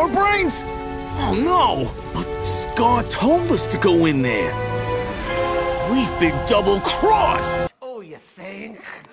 our brains? Oh no! But Scar told us to go in there. We've been double-crossed! Oh, you think?